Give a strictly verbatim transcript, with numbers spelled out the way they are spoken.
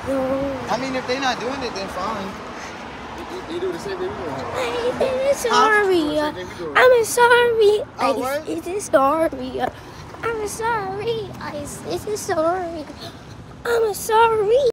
No. I mean, if they're not doing it, then fine. They, they do the same thing we do. I'm sorry. Huh? I'm sorry. Oh, I what? It is sorry. I'm sorry. I It is sorry. I'm sorry.